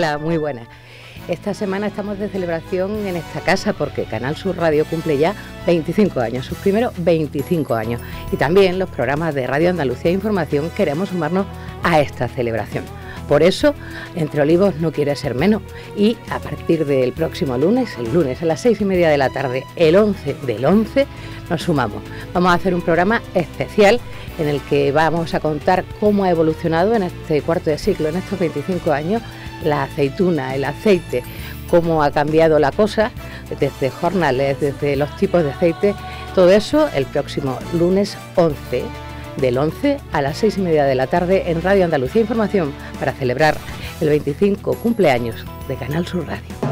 Hola, muy buenas. Esta semana estamos de celebración en esta casa porque Canal Sur Radio cumple ya 25 años, sus primeros 25 años. Y también los programas de Radio Andalucía Información queremos sumarnos a esta celebración. Por eso, Entre Olivos no quiere ser menos. Y a partir del próximo lunes, el lunes a las 6:30 de la tarde, el 11 del 11, nos sumamos. Vamos a hacer un programa especial en el que vamos a contar cómo ha evolucionado en este cuarto de siglo, en estos 25 años, la aceituna, el aceite, cómo ha cambiado la cosa, desde jornales, desde los tipos de aceite, todo eso el próximo lunes 11, del 11 a las 6:30 de la tarde en Radio Andalucía Información, para celebrar el 25 cumpleaños de Canal Sur Radio.